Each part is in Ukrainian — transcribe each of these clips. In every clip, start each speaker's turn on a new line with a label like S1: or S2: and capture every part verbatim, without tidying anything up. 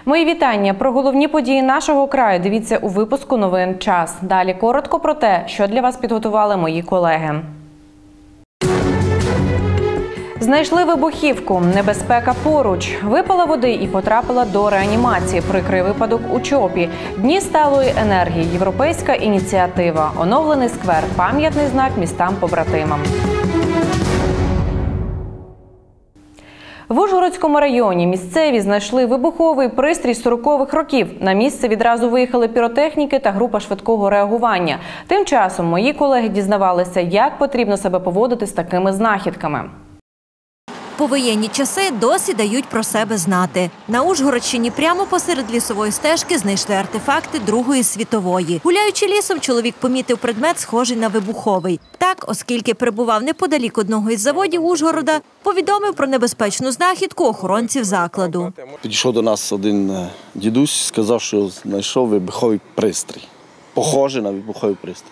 S1: Мої вітання. Про головні події нашого краю дивіться у випуску новин «Час». Далі коротко про те, що для вас підготували мої колеги. Знайшли вибухівку. Небезпека поруч. Випала води і потрапила до реанімації. Прикрий випадок у Чопі. Дні сталої енергії. Європейська ініціатива. Оновлений сквер. Пам'ятний знак містам-побратимам. В Ужгородському районі місцеві знайшли вибуховий пристрій сорокових років. На місце відразу виїхали піротехніки та група швидкого реагування. Тим часом мої колеги дізнавалися, як потрібно себе поводити з такими знахідками.
S2: Повоєнні часи досі дають про себе знати. На Ужгородщині прямо посеред лісової стежки знайшли артефакти Другої світової. Гуляючи лісом, чоловік помітив предмет, схожий на вибуховий. Так, оскільки перебував неподалік одного із заводів Ужгорода, повідомив про небезпечну знахідку охоронців закладу.
S3: Підійшов до нас один дідусь, сказав, що знайшов вибуховий пристрій. Похожий на вибуховий пристрій.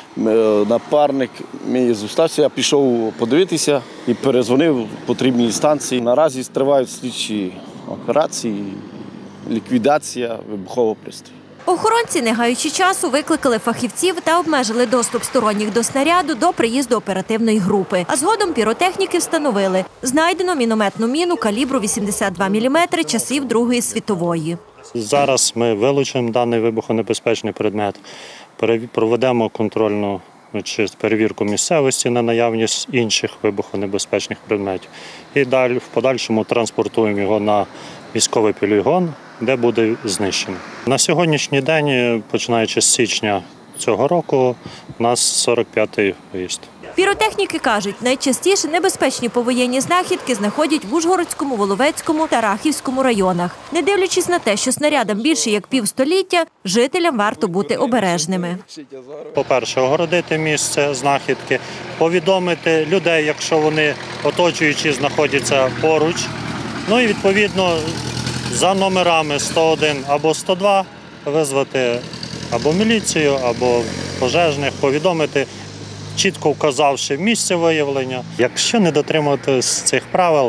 S3: Напарник мій зостався, я пішов подивитися і перезвонив потрібній станції. Наразі тривають слідчі операції, ліквідація вибухового пристрою.
S2: Охоронці, не гаючи часу, викликали фахівців та обмежили доступ сторонніх до снаряду до приїзду оперативної групи. А згодом піротехніки встановили. Знайдено мінометну міну калібру вісімдесят два міліметри часів Другої світової.
S4: Зараз ми вилучимо даний вибухонебезпечний предмет, проведемо контрольну чи перевірку місцевості на наявність інших вибухонебезпечних предметів. І далі в подальшому транспортуємо його на військовий полігон, де буде знищено. На сьогоднішній день, починаючи з січня цього року, у нас сорок п'ятий виїзд.
S2: Піротехніки кажуть, найчастіше небезпечні повоєнні знахідки знаходять в Ужгородському, Воловецькому та Рахівському районах. Не дивлячись на те, що снарядам більше як півстоліття, жителям варто бути обережними.
S4: По-перше, огородити місце знахідки, повідомити людей, якщо вони оточуючі знаходяться поруч. Ну і відповідно за номерами сто один або сто два визвати або міліцію, або пожежних, повідомити, чітко вказавши місце виявлення. Якщо не дотримуватись цих правил,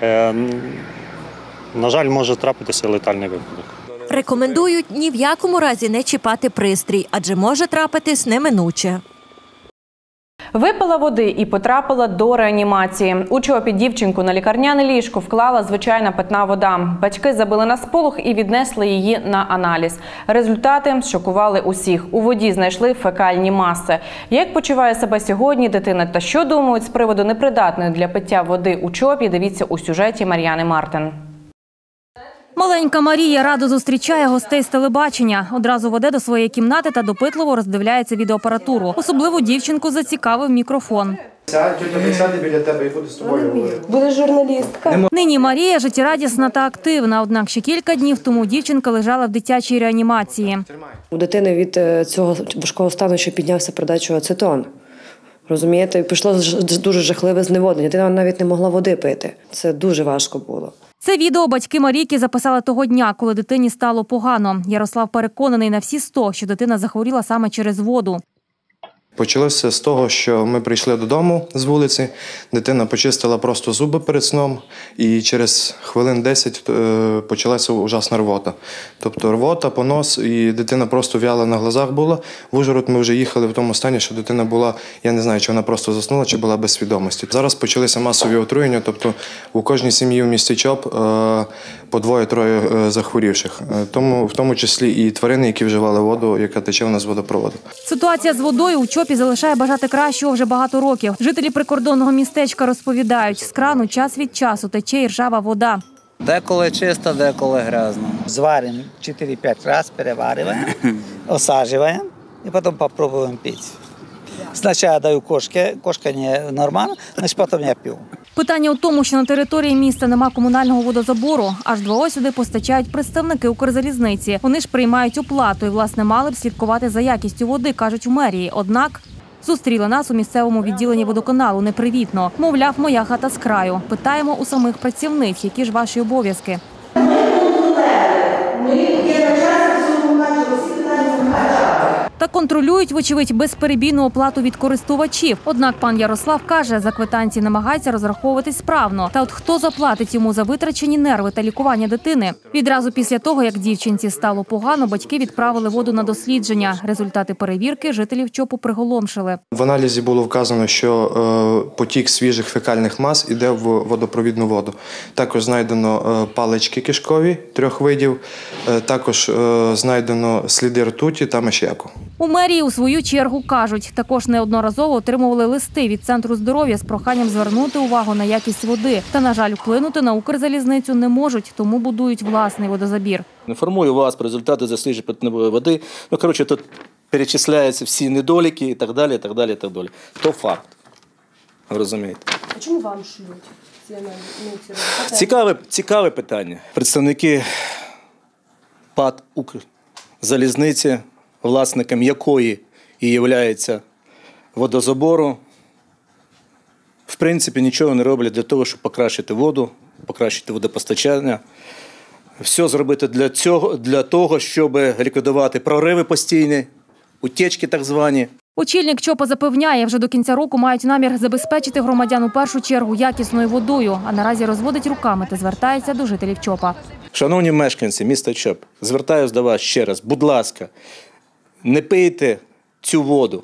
S4: на жаль, може трапитися летальний випадок.
S2: Рекомендують ні в якому разі не чіпати пристрій, адже може трапитись неминуче.
S1: Випила води і потрапила до реанімації. У Чопі дівчинку на лікарняне ліжко вклала звичайна питна вода. Батьки забили на сполох і віднесли її на аналіз. Результати шокували усіх. У воді знайшли фекальні маси. Як почуває себе сьогодні дитина та що думають з приводу непридатної для пиття води у Чопі, дивіться у сюжеті Мар'яни Мартин.
S5: Маленька Марія радо зустрічає гостей з телебачення. Одразу веде до своєї кімнати та допитливо роздивляється відеоапаратуру. Особливо дівчинку зацікавив мікрофон.
S6: Ця тітя присяде біля тебе і буде з тобою говорити.
S7: Буде журналістка.
S5: Нині Марія життєрадісна та активна, однак ще кілька днів тому дівчинка лежала в дитячій реанімації.
S7: У дитини від цього важкого стану ще піднявся передачу ацетон. Розумієте? І пішло дуже жахливе зневоднення. Дитина навіть не могла води пити. Це дуже важко було.
S5: Це відео батьки Марійки записали того дня, коли дитині стало погано. Ярослав переконаний на всі сто, що дитина захворіла саме через воду.
S6: Почалося з того, що ми прийшли додому з вулиці, дитина почистила просто зуби перед сном, і через хвилин десять почалася ужасна рвота. Тобто рвота, понос, і дитина просто в'яла на глазах була. В Ужгород ми вже їхали в тому стані, що дитина була, я не знаю, чи вона просто заснула, чи була без свідомості. Зараз почалися масові отруєння, тобто у кожній сім'ї в місті Чоп по двоє-троє захворівших. Тому, в тому числі і тварини, які вживали воду, яка тече у нас з водопроводу.
S5: Ситуація з водою у Чопі залишає бажати кращого вже багато років. Жителі прикордонного містечка розповідають, з крану час від часу тече і ржава вода.
S8: Деколи чисто, деколи грязно. Зваримо чотири-п'ять разів, переварюємо, осаджуємо і потім спробуємо пити. Спочатку даю кошки, кошка не нормально, значить потім я п'ю.
S5: Питання у тому, що на території міста нема комунального водозабору, аж два сюди постачають представники Укрзалізниці. Вони ж приймають оплату і, власне, мали б слідкувати за якістю води, кажуть у мерії. Однак зустріли нас у місцевому відділенні водоканалу непривітно. Мовляв, моя хата з краю. Питаємо у самих працівниць, які ж ваші обов'язки. Та контролюють, вочевидь, безперебійну оплату від користувачів. Однак пан Ярослав каже, за квитанції намагається розраховуватись справно. Та от хто заплатить йому за витрачені нерви та лікування дитини? Відразу після того, як дівчинці стало погано, батьки відправили воду на дослідження. Результати перевірки жителів ЧОПу приголомшили.
S6: В аналізі було вказано, що е, потік свіжих фекальних мас іде в водопровідну воду. Також знайдено е, палички кишкові трьох видів, е, також е, знайдено сліди ртуті та мешяку.
S5: У мерії у свою чергу кажуть, також неодноразово отримували листи від Центру здоров'я з проханням звернути увагу на якість води. Та, на жаль, вплинути на Укрзалізницю не можуть, тому будують власний водозабір.
S9: Інформую вас про результати досліджень питної води. Ну, коротше, тут перечисляються всі недоліки і так далі, і так далі, і так далі. То факт. Ви розумієте?
S10: А чому вам шлють ці аналізи?
S9: Цікаве, цікаве питання. Представники ПАТ «Укрзалізниці», власником якої і є водозабору, в принципі, нічого не роблять для того, щоб покращити воду, покращити водопостачання. Все зробити для цього, для того, щоб ліквідувати прориви постійні, утечки так звані.
S5: Очільник ЧОПа запевняє, вже до кінця року мають намір забезпечити громадян у першу чергу якісною водою, а наразі розводить руками та звертається до жителів ЧОПа.
S9: Шановні мешканці міста ЧОП, звертаюся до вас ще раз, будь ласка, не пийте цю воду.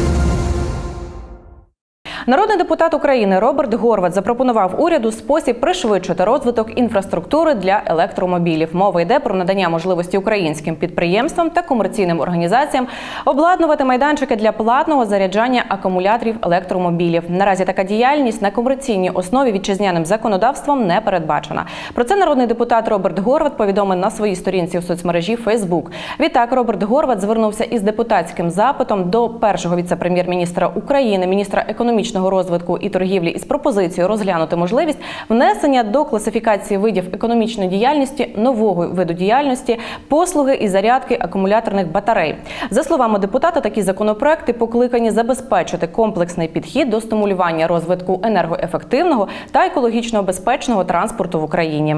S1: Народний депутат України Роберт Горват запропонував уряду спосіб пришвидшити розвиток інфраструктури для електромобілів. Мова йде про надання можливості українським підприємствам та комерційним організаціям обладнувати майданчики для платного заряджання акумуляторів електромобілів. Наразі така діяльність на комерційній основі вітчизняним законодавством не передбачена. Про це народний депутат Роберт Горват повідомив на своїй сторінці у соцмережі Фейсбук. Відтак Роберт Горват звернувся із депутатським запитом до першого віце-прем'єр-міністра України, міністра економічного розвитку і торгівлі із пропозицією розглянути можливість внесення до класифікації видів економічної діяльності нового виду діяльності – послуги і зарядки акумуляторних батарей. За словами депутата, такі законопроекти покликані забезпечити комплексний підхід до стимулювання розвитку енергоефективного та екологічно безпечного транспорту в Україні.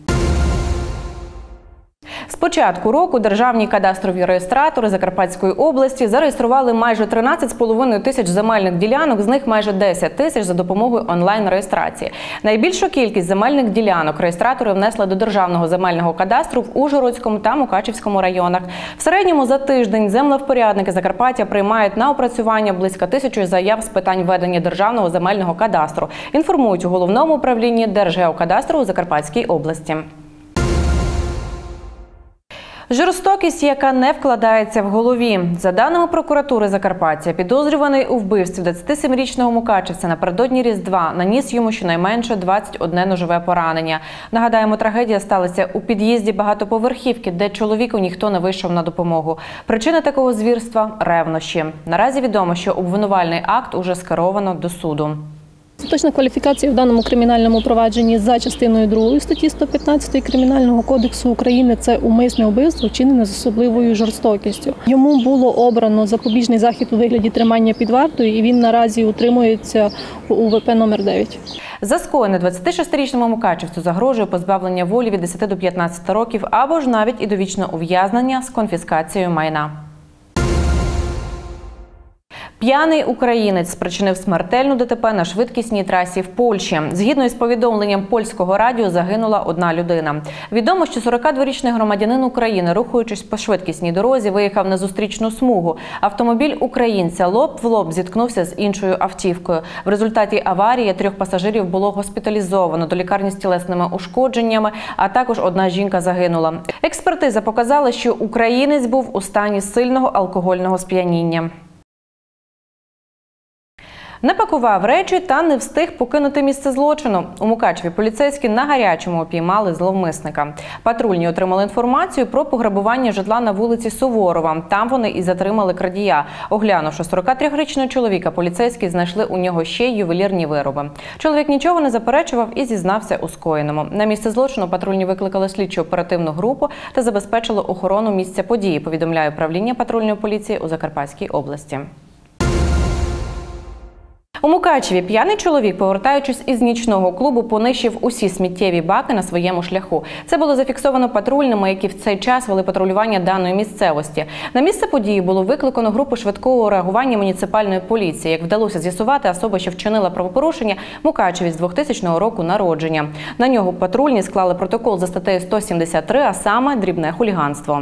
S1: З початку року державні кадастрові реєстратори Закарпатської області зареєстрували майже тринадцять з половиною тисяч земельних ділянок, з них майже десять тисяч за допомогою онлайн-реєстрації. Найбільшу кількість земельних ділянок реєстратори внесли до Державного земельного кадастру в Ужгородському та Мукачівському районах. В середньому за тиждень землевпорядники Закарпаття приймають на опрацювання близько тисячі заяв з питань ведення Державного земельного кадастру, інформують у Головному управлінні Держгеокадастру у Закарпатській області. Жорстокість, яка не вкладається в голові. За даними прокуратури Закарпаття, підозрюваний у вбивстві двадцятисемирічного мукачівця напередодні Різдва наніс йому щонайменше двадцять одне ножове поранення. Нагадаємо, трагедія сталася у під'їзді багатоповерхівки, де чоловіку ніхто не вийшов на допомогу. Причина такого звірства – ревнощі. Наразі відомо, що обвинувальний акт уже скеровано до суду.
S10: Точна кваліфікація в даному кримінальному провадженні за частиною другої статті сто п'ятнадцять Кримінального кодексу України – це умисне вбивство, вчинене з особливою жорстокістю. Йому було обрано запобіжний захід у вигляді тримання під вартою, і він наразі утримується у УВП номер дев'ять.
S1: За скоєне двадцятишестирічному мукачівцю загрожує позбавлення волі від десяти до п'ятнадцяти років або ж навіть і довічне ув'язнення з конфіскацією майна. П'яний українець спричинив смертельну ДТП на швидкісній трасі в Польщі. Згідно із повідомленням польського радіо, загинула одна людина. Відомо, що сорокадворічний громадянин України, рухаючись по швидкісній дорозі, виїхав на зустрічну смугу. Автомобіль українця лоб в лоб зіткнувся з іншою автівкою. В результаті аварії трьох пасажирів було госпіталізовано до лікарні з тілесними ушкодженнями, а також одна жінка загинула. Експертиза показала, що українець був у стані сильного алкогольного сп'яніння. Не пакував речі та не встиг покинути місце злочину. У Мукачеві поліцейські на гарячому опіймали зловмисника. Патрульні отримали інформацію про пограбування житла на вулиці Суворова. Там вони і затримали крадія. Оглянувши сорокатрирічного чоловіка, поліцейські знайшли у нього ще й ювелірні вироби. Чоловік нічого не заперечував і зізнався у скоєному. На місце злочину патрульні викликали слідчо-оперативну групу та забезпечили охорону місця події, повідомляє управління патрульної поліції у Закарпатській області. У Мукачеві п'яний чоловік, повертаючись із нічного клубу, понищив усі сміттєві баки на своєму шляху. Це було зафіксовано патрульними, які в цей час вели патрулювання даної місцевості. На місце події було викликано групу швидкого реагування муніципальної поліції. Як вдалося з'ясувати, особа, що вчинила правопорушення, мукачевець двохтисячного року народження. На нього патрульні склали протокол за статтею сто сімдесят три, а саме дрібне хуліганство.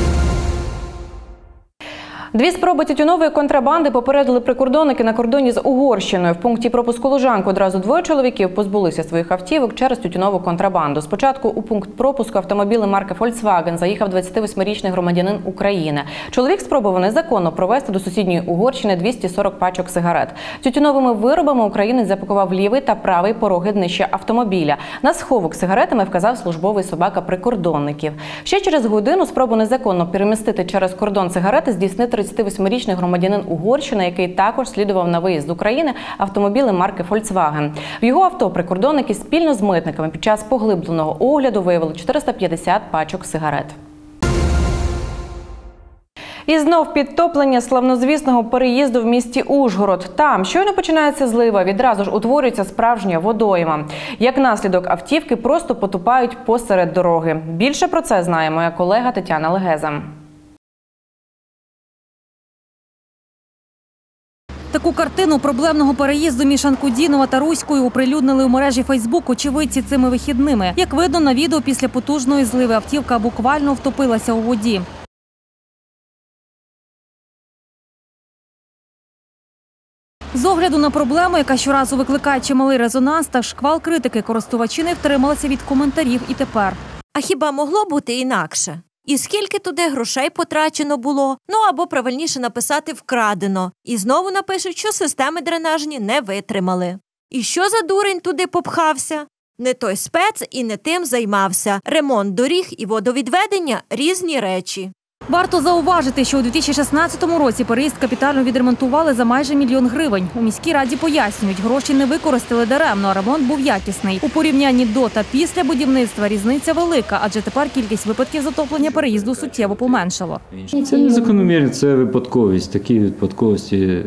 S1: Дві спроби тютюнової контрабанди попередили прикордонники на кордоні з Угорщиною. В пункті пропуску Лужанку одразу двоє чоловіків позбулися своїх автівок через тютюнову контрабанду. Спочатку у пункт пропуску автомобіли марки Volkswagen заїхав двадцятивосьмирічний громадянин України. Чоловік спробував незаконно провезти до сусідньої Угорщини двісті сорок пачок сигарет. Тютюновими виробами українець запакував лівий та правий пороги днища автомобіля. На сховок з сигаретами вказав службовий собака прикордонників. Ще через годину спробу незаконно перемістити через кордон сигарети здійснив тридцятивосьмирічний громадянин Угорщини, який також слідував на виїзд з України автомобілем марки Volkswagen. В його авто прикордонники спільно з митниками під час поглибленого огляду виявили чотириста п'ятдесят пачок сигарет. І знов підтоплення славнозвісного переїзду в місті Ужгород. Там щойно починається злива, відразу ж утворюється справжня водойма. Як наслідок, автівки просто потопають посеред дороги. Більше про це знає моя колега Тетяна Легеза.
S5: Таку картину проблемного переїзду між Анкудінова та Руською оприлюднили у мережі Фейсбук очевидці цими вихідними. Як видно на відео, після потужної зливи автівка буквально втопилася у воді. З огляду на проблему, яка щоразу викликає чималий резонанс та шквал критики, користувачі не втрималися від коментарів і тепер.
S2: А хіба могло бути інакше? І скільки туди грошей потрачено було? Ну або правильніше написати «вкрадено». І знову напишуть, що системи дренажні не витримали. І що за дурень туди попхався? Не той спец і не тим займався. Ремонт доріг і водовідведення – різні речі.
S5: Варто зауважити, що у дві тисячі шістнадцятому році переїзд капітально відремонтували за майже мільйон гривень. У міській раді пояснюють, гроші не використали даремно, а ремонт був якісний. У порівнянні до та після будівництва різниця велика, адже тепер кількість випадків затоплення переїзду суттєво поменшало.
S11: Це не закономірність, це випадковість. Такі випадковості,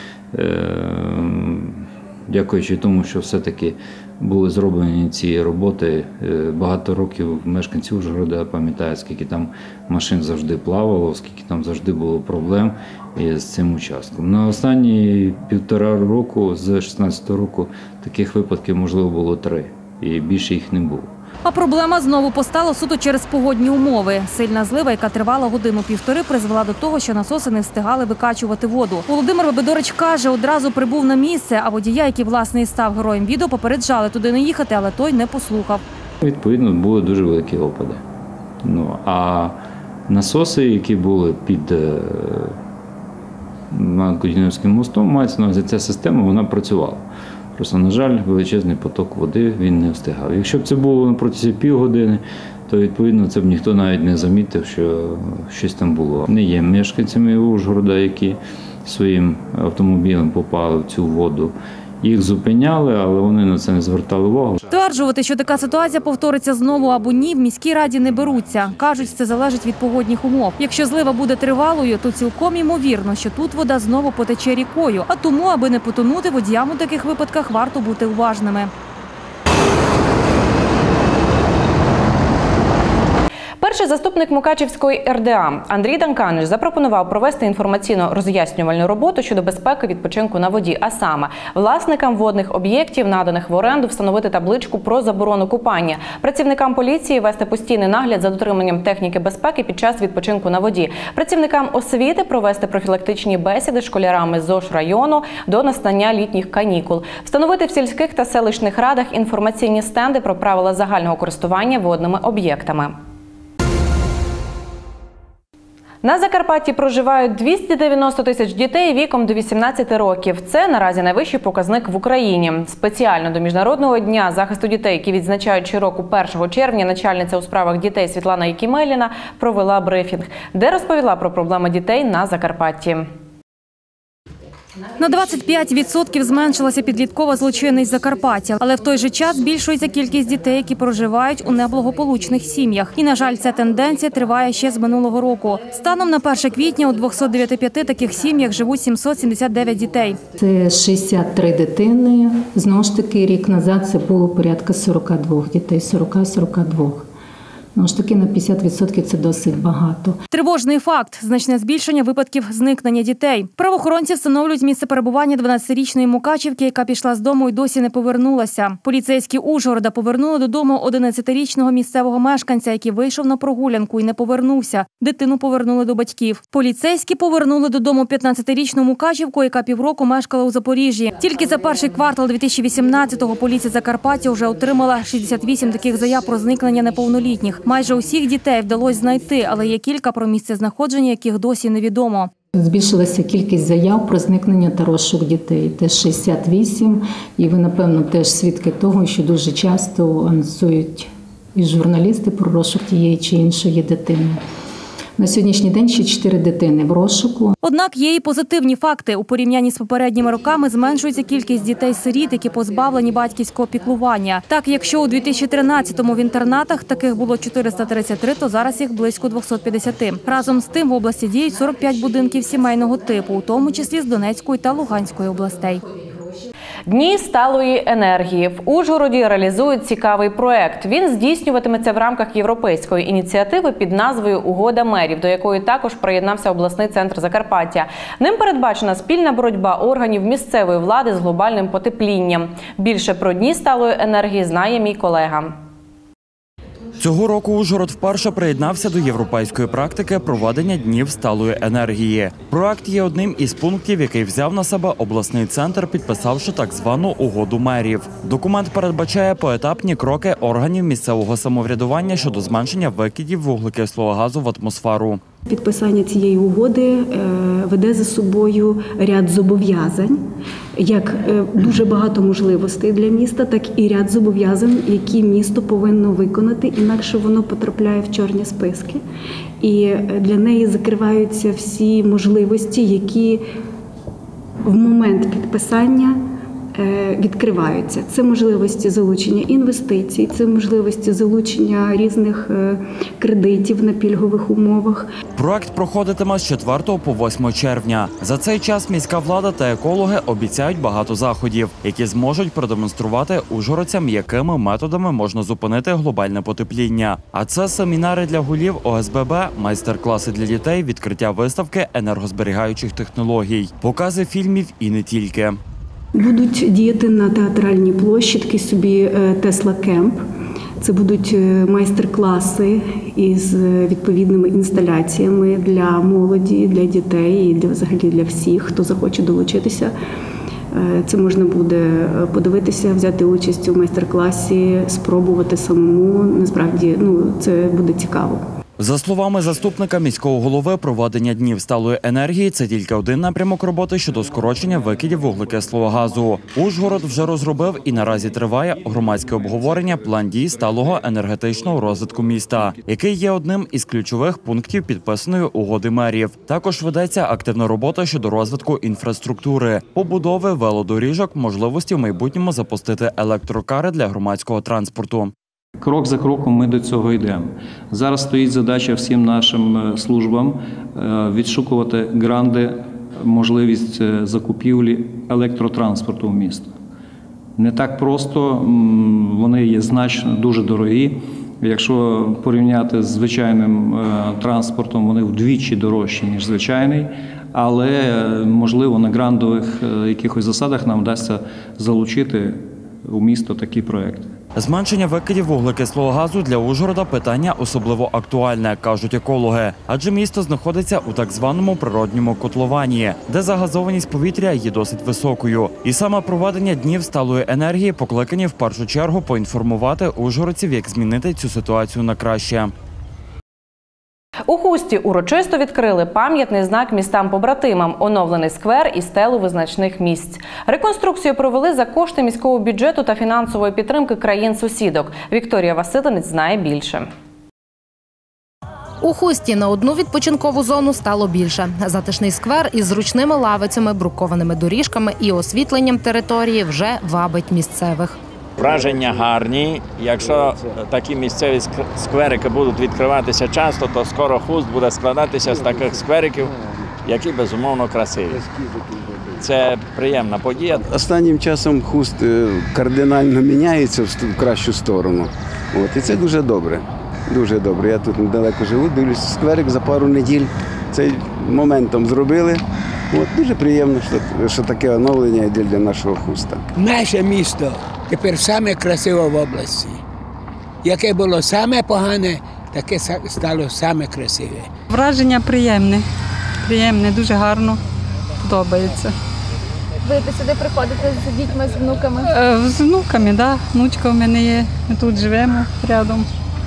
S11: дякуючи тому, що все-таки були зроблені ці роботи. Багато років мешканці Ужгорода пам'ятають, скільки там машин завжди плавало, скільки там завжди було проблем з цим участком. На останні півтора року, з шістнадцятого року, таких випадків, можливо, було три. І більше їх не було.
S5: А проблема знову постала суто через погодні умови. Сильна злива, яка тривала годину-півтори, призвела до того, що насоси не встигали викачувати воду. Володимир Бебедорич каже, одразу прибув на місце, а водія, який, власне, і став героєм відео, попереджали туди не їхати, але той не послухав.
S11: Відповідно, були дуже великі опади. Ну, а насоси, які були під Анкудінівським мостом, мається на увазі, ця система, вона працювала. Просто, на жаль, величезний поток води, він не встигав. Якщо б це було на протязі півгодини, то, відповідно, це б ніхто навіть не замітив, що щось там було. Не є мешканцями Ужгорода, які своїм автомобілем попали в цю воду. Їх зупиняли, але вони на це не звертали увагу.
S5: Стверджувати, що така ситуація повториться знову або ні, в міській раді не беруться. Кажуть, це залежить від погодних умов. Якщо злива буде тривалою, то цілком ймовірно, що тут вода знову потече рікою. А тому, аби не потонути, водіям у таких випадках варто бути уважними.
S1: Перший заступник Мукачівської ер де а Андрій Данканич запропонував провести інформаційно-роз'яснювальну роботу щодо безпеки відпочинку на воді, а саме власникам водних об'єктів, наданих в оренду, встановити табличку про заборону купання, працівникам поліції вести постійний нагляд за дотриманням техніки безпеки під час відпочинку на воді, працівникам освіти провести профілактичні бесіди з школярами з ЗОШ району до настання літніх канікул, встановити в сільських та селищних радах інформаційні стенди про правила загального користування водними об'єктами. На Закарпатті проживають двісті дев'яносто тисяч дітей віком до вісімнадцяти років. Це наразі найвищий показник в Україні. Спеціально до Міжнародного дня захисту дітей, який відзначають щороку першого червня, начальниця у справах дітей Світлана Якімеліна провела брифінг, де розповіла про проблеми дітей на Закарпатті.
S5: На двадцять п'ять відсотків зменшилася підліткова злочинність Закарпаття, але в той же час збільшується кількість дітей, які проживають у неблагополучних сім'ях. І, на жаль, ця тенденція триває ще з минулого року. Станом на перше квітня у двохсот дев'яти п'яти таких сім'ях живуть сімсот сімдесят дев'ять дітей.
S12: Це шістдесят три дитини. Знову ж таки, рік назад це було порядка сорок два дітей, сорок - сорок два. Ну ж таки, на п'ятдесят відсотків це досить багато.
S5: Тривожний факт – значне збільшення випадків зникнення дітей. Правоохоронці встановлюють місце перебування дванадцятирічної Мукачівки, яка пішла з дому і досі не повернулася. Поліцейські Ужгорода повернули додому одинадцятирічного місцевого мешканця, який вийшов на прогулянку і не повернувся. Дитину повернули до батьків. Поліцейські повернули додому п'ятнадцятирічну Мукачівку, яка півроку мешкала у Запоріжжі. Тільки за перший квартал дві тисячі вісімнадцятого поліція Закарпаття вже отримала шістдесят вісім таких заяв про зникнення неповнолітніх. Майже усіх дітей вдалося знайти, але є кілька про місце знаходження, яких досі невідомо.
S12: Збільшилася кількість заяв про зникнення та розшук дітей. Теж шістдесят вісім. І ви, напевно, теж свідки того, що дуже часто анонсують і журналісти про розшук тієї чи іншої дитини. На сьогоднішній день ще чотири дитини в розшуку.
S5: Однак є і позитивні факти. У порівнянні з попередніми роками зменшується кількість дітей-сиріт, які позбавлені батьківського піклування. Так, якщо у дві тисячі тринадцятому в інтернатах таких було чотириста тридцять три, то зараз їх близько двохсот п'ятдесят. Разом з тим в області діють сорок п'ять будинків сімейного типу, у тому числі з Донецької та Луганської областей.
S1: Дні сталої енергії. В Ужгороді реалізують цікавий проект. Він здійснюватиметься в рамках європейської ініціативи під назвою «Угода мерів», до якої також приєднався обласний центр Закарпаття. Ним передбачена спільна боротьба органів місцевої влади з глобальним потеплінням. Більше про Дні сталої енергії знає мій колега.
S13: Цього року Ужгород вперше приєднався до європейської практики проведення Днів сталої енергії. Проект є одним із пунктів, який взяв на себе обласний центр, підписавши так звану «Угоду мерів». Документ передбачає поетапні кроки органів місцевого самоврядування щодо зменшення викидів вуглекислого газу в атмосферу.
S14: Підписання цієї угоди веде за собою ряд зобов'язань, як дуже багато можливостей для міста, так і ряд зобов'язань, які місто повинно виконати, інакше воно потрапляє в чорні списки. І для неї закриваються всі можливості, які в момент підписання відкриваються. Це можливості залучення інвестицій, це можливості залучення різних кредитів на пільгових умовах.
S13: Проект проходитиме з четвертого по восьме червня. За цей час міська влада та екологи обіцяють багато заходів, які зможуть продемонструвати ужгородцям, якими методами можна зупинити глобальне потепління. А це семінари для голів О С Б Б, майстер-класи для дітей, відкриття виставки енергозберігаючих технологій, покази фільмів і не тільки.
S14: Будуть діяти на театральній площі такий собі Тесла Кемп. Це будуть майстер-класи із відповідними інсталяціями для молоді, для дітей і для, взагалі для всіх, хто захоче долучитися. Це можна буде подивитися, взяти участь у майстер-класі, спробувати самому. Насправді, ну, це буде цікаво.
S13: За словами заступника міського голови, проведення Днів сталої енергії – це тільки один напрямок роботи щодо скорочення викидів вуглекислого газу. Ужгород вже розробив і наразі триває громадське обговорення план дій сталого енергетичного розвитку міста, який є одним із ключових пунктів підписаної угоди мерів. Також ведеться активна робота щодо розвитку інфраструктури, побудови велодоріжок, можливості в майбутньому запустити електрокари для громадського транспорту.
S15: Крок за кроком ми до цього йдемо. Зараз стоїть задача всім нашим службам відшукувати гранди, можливість закупівлі електротранспорту в місто. Не так просто, вони є значно дуже дорогі. Якщо порівняти з звичайним транспортом, вони вдвічі дорожчі, ніж звичайний, але, можливо, на грандових якихось засадах нам вдасться залучити у місто такі проекти.
S13: Зменшення викидів вуглекислого газу для Ужгорода – питання особливо актуальне, кажуть екологи. Адже місто знаходиться у так званому природньому котловані, де загазованість повітря є досить високою. І саме проведення Днів сталої енергії покликані в першу чергу поінформувати ужгородців, як змінити цю ситуацію на краще.
S1: У Хусті урочисто відкрили пам'ятний знак містам-побратимам, оновлений сквер і стелу визначних місць. Реконструкцію провели за кошти міського бюджету та фінансової підтримки країн-сусідок. Вікторія Василинець знає більше.
S16: У Хусті на одну відпочинкову зону стало більше. Затишний сквер із зручними лавицями, брукованими доріжками і освітленням території вже вабить місцевих.
S17: Враження гарні. Якщо такі місцеві скверики будуть відкриватися часто, то скоро Хуст буде складатися з таких сквериків, які, безумовно, красиві. Це приємна подія.
S18: Останнім часом Хуст кардинально міняється в кращу сторону. От, і це дуже добре. Дуже добре. Я тут недалеко живу, дивлюся, скверик за пару неділь цей моментом зробили. От, дуже приємно, що, що таке оновлення йде для нашого Хуста.
S19: Наше місто тепер саме красиве в області. Яке було саме погане, таке стало саме красиве.
S20: Враження приємне. Приємне, дуже гарно. Подобається.
S21: Ви сюди приходите з дітьми, з внуками?
S20: Е, з внуками, так. Да. Внучка в мене є. Ми тут живемо рядом.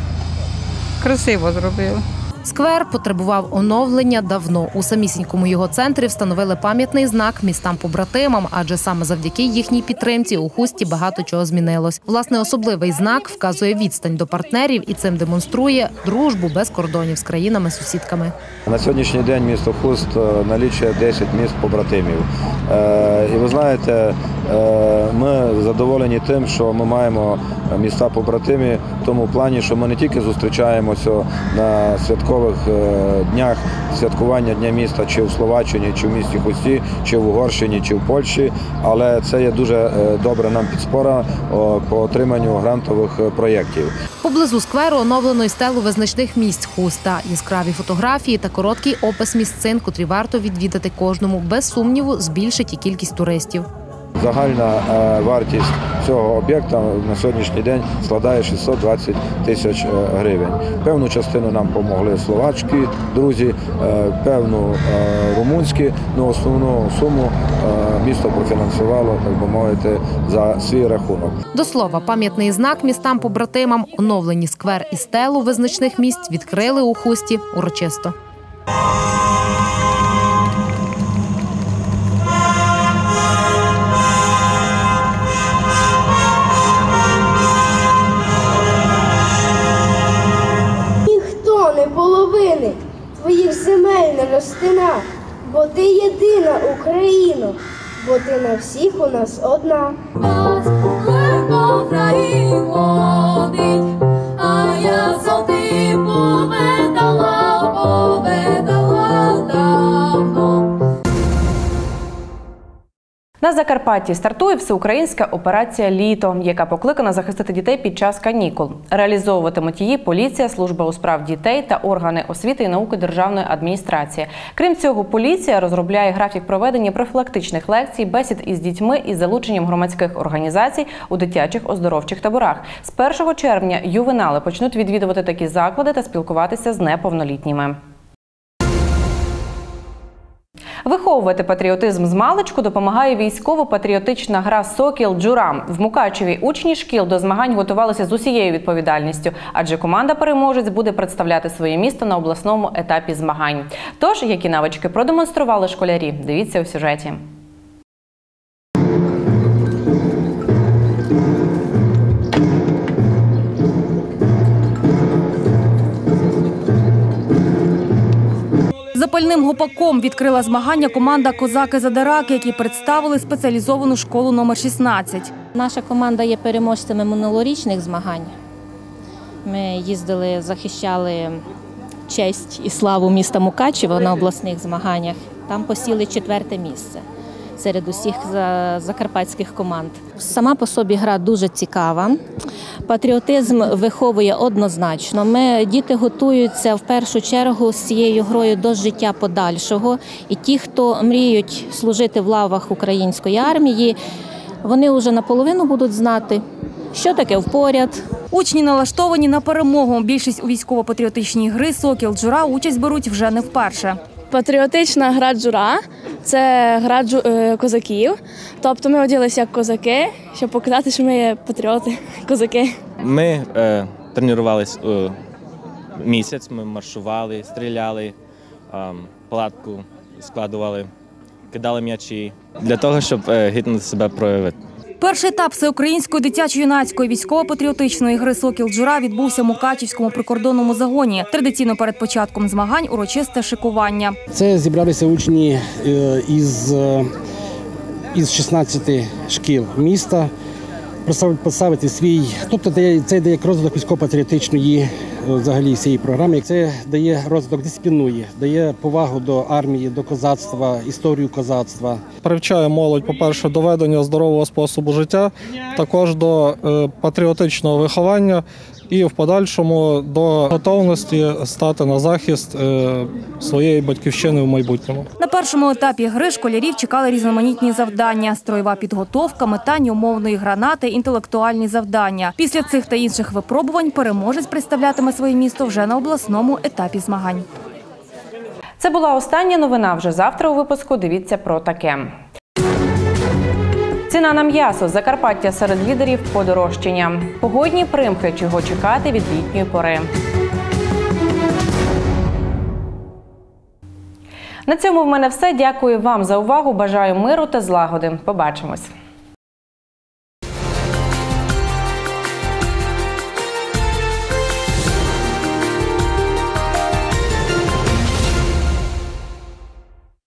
S20: Красиво зробили.
S16: Сквер потребував оновлення давно. У самісінькому його центрі встановили пам'ятний знак містам-побратимам, адже саме завдяки їхній підтримці у Хусті багато чого змінилось. Власне, особливий знак вказує відстань до партнерів і цим демонструє дружбу без кордонів з країнами-сусідками.
S22: На сьогоднішній день місто Хуст налічує десять міст-побратимів. І ви знаєте, ми задоволені тим, що ми маємо міста-побратимі в тому плані, що ми не тільки зустрічаємося на святкових днях святкування Дня міста чи в Словаччині, чи в місті Хусті, чи в Угорщині, чи в Польщі, але це є дуже добре нам підспора по отриманню грантових проєктів.
S16: Поблизу скверу оновлено й стелу визначних місць Хуста, яскраві фотографії та короткий опис місцин, котрі варто відвідати кожному. Без сумніву, збільшить і кількість туристів.
S22: Загальна вартість цього об'єкта на сьогоднішній день складає шістсот двадцять тисяч гривень. Певну частину нам допомогли словачкі друзі, певну румунські, але основну суму місто профінансувало, так би мовити, за свій рахунок.
S16: До слова, пам'ятний знак містам-побратимам, оновлені сквер і стелу визначних місць відкрили у Хусті урочисто.
S23: Половини твоїх земель не розтина, бо ти єдина Україна, бо ти на всіх у нас одна. А я собі повидала, повидала давно.
S1: На Закарпатті стартує всеукраїнська операція «Літо», яка покликана захистити дітей під час канікул. Реалізовуватимуть її поліція, служба у справ дітей та органи освіти і науки державної адміністрації. Крім цього, поліція розробляє графік проведення профілактичних лекцій, бесід із дітьми із залученням громадських організацій у дитячих оздоровчих таборах. З першого червня ювенали почнуть відвідувати такі заклади та спілкуватися з неповнолітніми. Виховувати патріотизм змалечку допомагає військово-патріотична гра «Сокіл-Джура». В Мукачеві учні шкіл до змагань готувалися з усією відповідальністю, адже команда-переможець буде представляти своє місто на обласному етапі змагань. Тож, які навички продемонстрували школярі, дивіться у сюжеті.
S5: Запальним гопаком відкрила змагання команда «Козаки-Задираки», які представили спеціалізовану школу номер шістнадцять.
S24: Наша команда є переможцями минулорічних змагань. Ми їздили, захищали честь і славу міста Мукачева на обласних змаганнях. Там посіли четверте місце серед усіх закарпатських команд. Сама по собі гра дуже цікава. Патріотизм виховує однозначно. Ми, діти готуються в першу чергу з цією грою до життя подальшого. І ті, хто мріють служити в лавах української армії, вони вже наполовину будуть знати, що таке впоряд.
S5: Учні налаштовані на перемогу. Більшість у військово-патріотичній гри «Сокіл-Джура» участь беруть вже не вперше.
S25: Патріотична гра «Джура» – це гра козаків. Тобто ми оділися як козаки, щоб показати, що ми є патріоти, козаки.
S26: Ми е, тренувалися е, місяць, ми маршували, стріляли, е, палатку складували, кидали м'ячі для того, щоб е, гідно себе проявити.
S5: Перший етап всеукраїнської дитячо-юнацької військово-патріотичної гри «Сокіл-Джура» відбувся в Мукачівському прикордонному загоні. Традиційно перед початком змагань урочисте шикування.
S3: Це зібралися учні із, із шістнадцяти шкіл міста. Представити свій, тобто це дає розвиток військово-патріотичної взагалі всієї програми. Це дає розвиток, дисциплінує, дає повагу до армії, до козацтва, історію козацтва.
S4: Привчає молодь, по-перше, до ведення здорового способу життя, також до патріотичного виховання і в подальшому до готовності стати на захист своєї батьківщини в майбутньому.
S5: На першому етапі гри школярів чекали різноманітні завдання – строєва підготовка, метання умовної гранати, інтелектуальні завдання. Після цих та інших випробувань переможець представлятиме своє місто вже на обласному етапі змагань.
S1: Це була остання новина. Вже завтра у випуску дивіться про таке. Ціна на м'ясо. Закарпаття серед лідерів подорожчання. Погодні примхи. Чого чекати від літньої пори. На цьому в мене все. Дякую вам за увагу. Бажаю миру та злагоди. Побачимось.